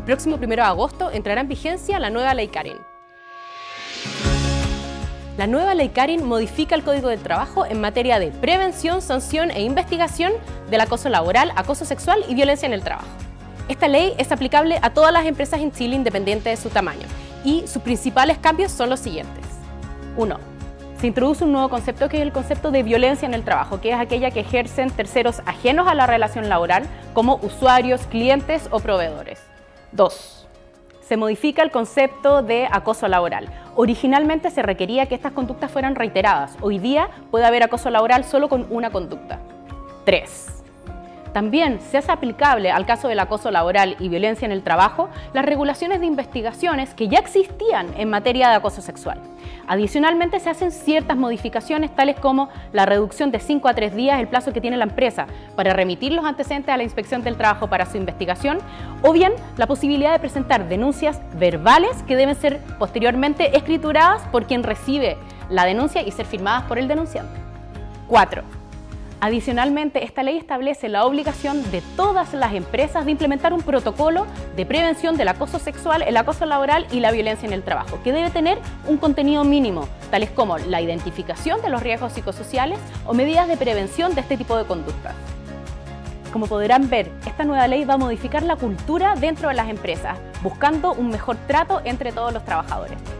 próximo 1 de agosto entrará en vigencia la nueva ley Karin. La nueva ley Karin modifica el Código del Trabajo en materia de prevención, sanción e investigación del acoso laboral, acoso sexual y violencia en el trabajo. Esta ley es aplicable a todas las empresas en Chile independiente de su tamaño y sus principales cambios son los siguientes. 1. Se introduce un nuevo concepto que es el concepto de violencia en el trabajo, que es aquella que ejercen terceros ajenos a la relación laboral como usuarios, clientes o proveedores. 2. Se modifica el concepto de acoso laboral. Originalmente se requería que estas conductas fueran reiteradas. Hoy día puede haber acoso laboral solo con una conducta. 3. También se hace aplicable al caso del acoso laboral y violencia en el trabajo las regulaciones de investigaciones que ya existían en materia de acoso sexual. Adicionalmente se hacen ciertas modificaciones tales como la reducción de 5 a 3 días el plazo que tiene la empresa para remitir los antecedentes a la inspección del trabajo para su investigación, o bien la posibilidad de presentar denuncias verbales que deben ser posteriormente escrituradas por quien recibe la denuncia y ser firmadas por el denunciante. 4. Adicionalmente, esta ley establece la obligación de todas las empresas de implementar un protocolo de prevención del acoso sexual, el acoso laboral y la violencia en el trabajo, que debe tener un contenido mínimo, tales como la identificación de los riesgos psicosociales o medidas de prevención de este tipo de conductas. Como podrán ver, esta nueva ley va a modificar la cultura dentro de las empresas, buscando un mejor trato entre todos los trabajadores.